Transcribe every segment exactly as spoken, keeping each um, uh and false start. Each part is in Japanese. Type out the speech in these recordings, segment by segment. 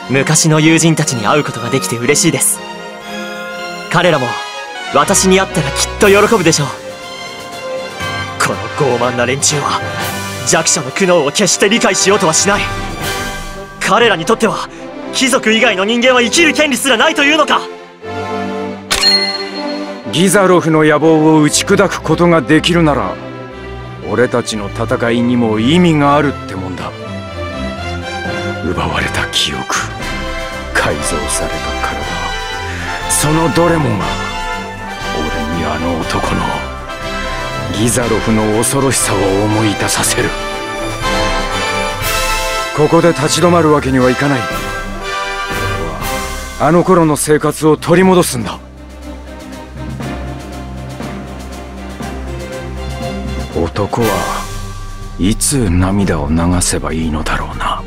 昔の友人たちに会うことができて嬉しいです。彼らも私に会ったらきっと喜ぶでしょう。この傲慢な連中は弱者の苦悩を決して理解しようとはしない。彼らにとっては貴族以外の人間は生きる権利すらないというのか。 ギザロフの野望を打ち砕くことができるなら、俺たちの戦いにも意味があるってもんだ。奪われた記憶、改造された体、そのどれもが俺にあの男のギザロフの恐ろしさを思い出させる。ここで立ち止まるわけにはいかない。俺はあの頃の生活を取り戻すんだ。男はいつ涙を流せばいいのだろうな。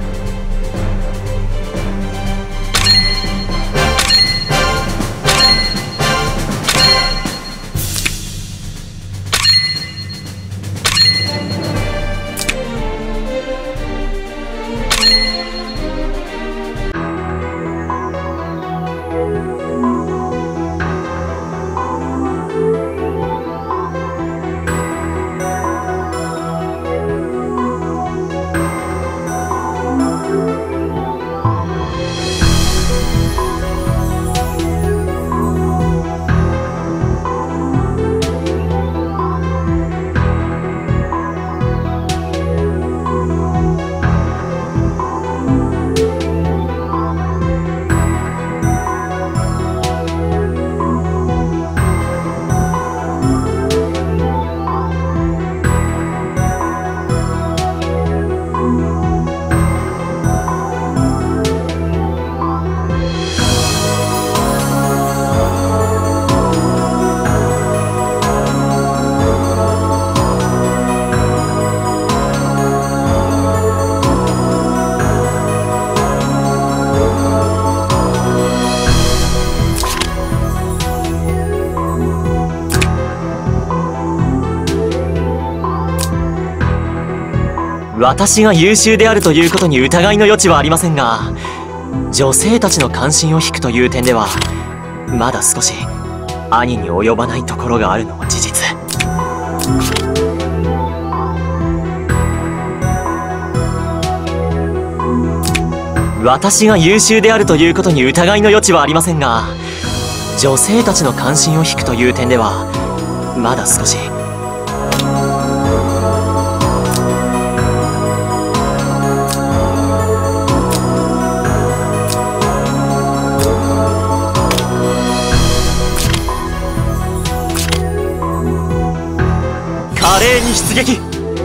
私が優秀であるということに疑いの余地はありませんが、女性たちの関心を引くという点ではまだ少し兄に及ばないところがあるのも事実。私が優秀であるということに疑いの余地はありませんが、女性たちの関心を引くという点ではまだ少し。華麗に出撃、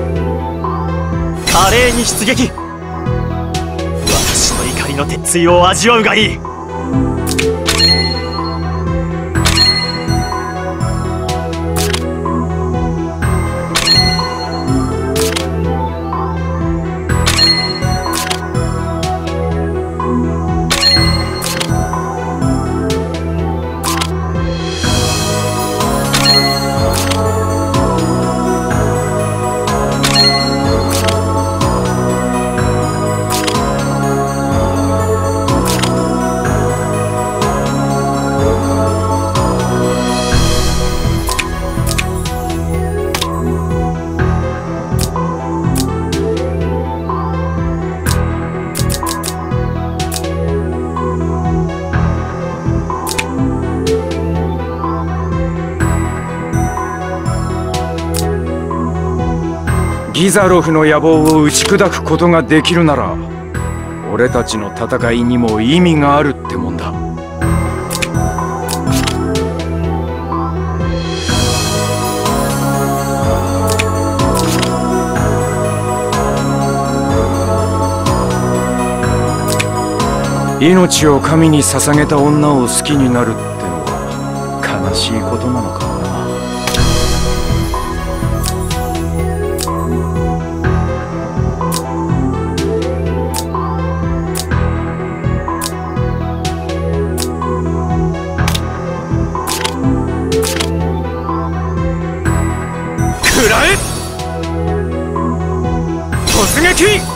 華麗に出撃。私の怒りの鉄槌を味わうがいい。 ギザロフの野望を打ち砕くことができるなら、俺たちの戦いにも意味があるってもんだ。命を神に捧げた女を好きになるってのは悲しいことなのかもな。食らえ！突撃！